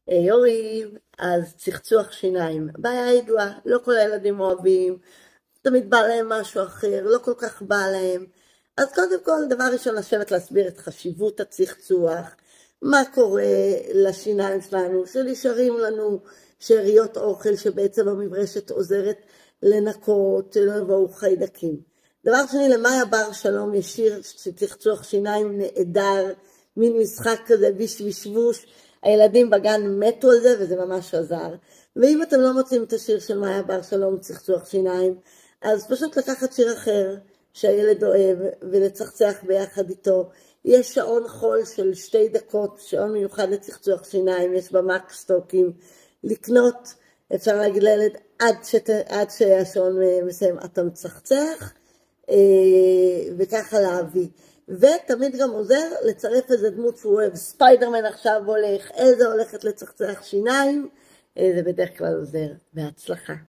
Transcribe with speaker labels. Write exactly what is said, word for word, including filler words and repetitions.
Speaker 1: יוריב, אז צחצוח שיניים. בעיה ידועה, לא כל הילדים אוהבים, תמיד בא להם משהו אחר, לא כל כך בא להם. אז קודם כל, דבר ראשון, לשבת להסביר את חשיבות הצחצוח, מה קורה לשיניים שלנו, שנשארים לנו שאריות אוכל שבעצם המברשת עוזרת לנקות, שלא יבואו חיידקים. דבר שני, למאיה בר שלום יש שיר שצחצוח שיניים נהדר, מין משחק כזה ביש ושבוש, הילדים בגן מתו על זה וזה ממש עזר. ואם אתם לא מוצאים את השיר של מאיה בר שלום צחצוח שיניים, אז פשוט לקחת שיר אחר שהילד אוהב ולצחצח ביחד איתו. יש שעון חול של שתי דקות, שעון מיוחד לצחצוח שיניים, יש במקסטוקים. לקנות, אפשר להגיד לילד עד, שת, עד שהשעון מסיים אתה מצחצח, וככה להביא. ותמיד גם עוזר לצרף איזה דמות שהוא אוהב, ספיידרמן עכשיו הולך, איזה הולכת לצחצח שיניים, זה בדרך כלל עוזר. בהצלחה.